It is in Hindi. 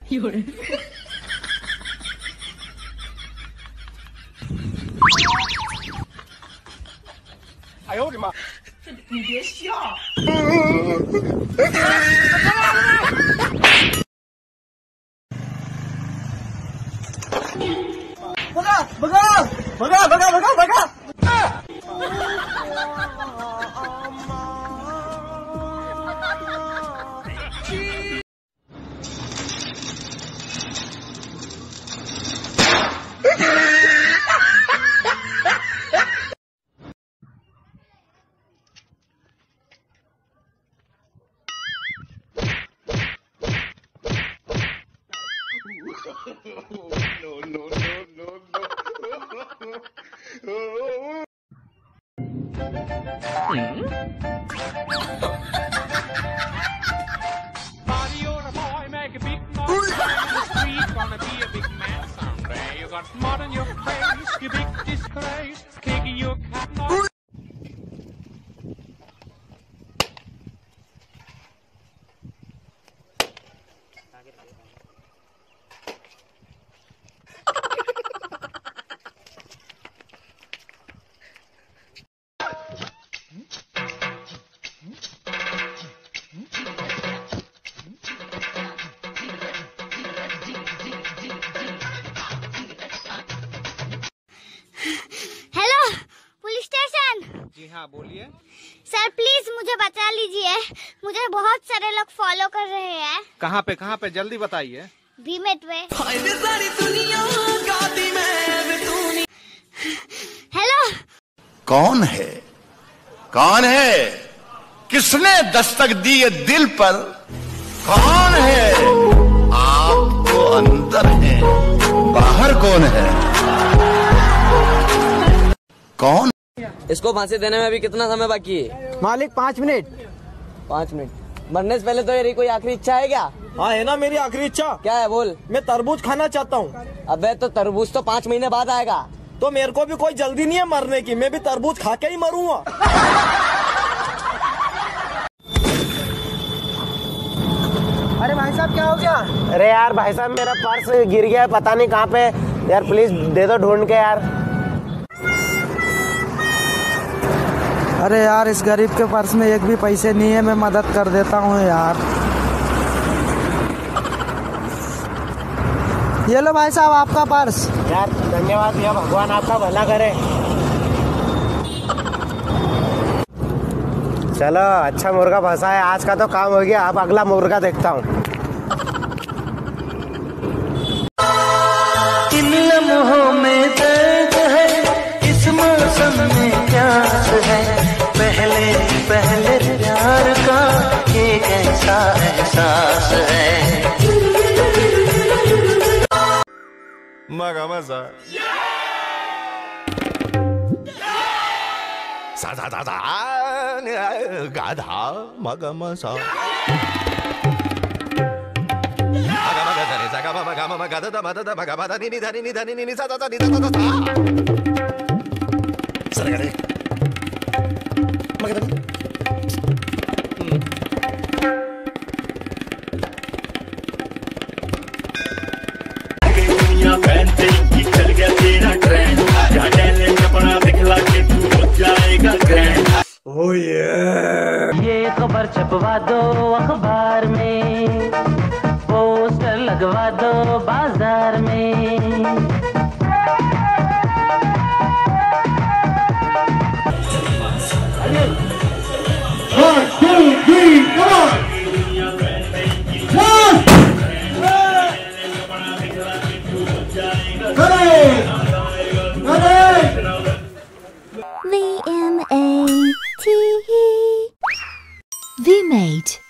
哎呦我的妈！你别笑。भगा! Mud on your face, you big disgrace, kicking your cat. जी हाँ बोलिए। सर प्लीज मुझे बचा लीजिए, मुझे बहुत सारे लोग फॉलो कर रहे हैं। कहाँ पे जल्दी बताइए। भीमेट पे। हेलो कौन है किसने दस्तक दी है दिल पर? कौन है आप तो अंदर है बाहर कौन है? कौन? इसको फांसी देने में अभी कितना समय बाकी है? मालिक 5 मिनट। 5 मिनट। मरने से पहले तो ये कोई आखिरी इच्छा है क्या? हाँ है ना मेरी आखिरी इच्छा। क्या है बोल? मैं तरबूज खाना चाहता हूँ। अबे तो तरबूज तो 5 महीने बाद आएगा। तो मेरे को भी कोई जल्दी नहीं है मरने की, मैं भी तरबूज खा के ही मरूंगा। अरे भाई साहब क्या हो गया? अरे यार भाई साहब मेरा पर्स गिर गया है, पता नहीं कहाँ पे। यार प्लीज दे दो ढूंढ के यार। अरे यार इस गरीब के पर्स में एक भी पैसे नहीं है, मैं मदद कर देता हूँ यार। ये लो भाई साहब आपका पर्स। यार धन्यवाद भैया, भगवान आपका भला करे। चलो अच्छा मुर्गा फंसा है, आज का तो काम हो गया। अब अगला मुर्गा देखता हूँ। इन लम्हों में दर्द है, इस मौसम में प्यास है, पहले प्यार का एक ऐसा एहसास है। मगा मजा गाधा मगा मजा चल गया तेरा ट्रेंड, जहाँ टैलेंट अपना दिखला के तू हो जाएगा ग्रैंड। ओह ये खबर छपवा दो अखबार में, पोस्टर लगवा दो बाजार में। VMAT. VMate.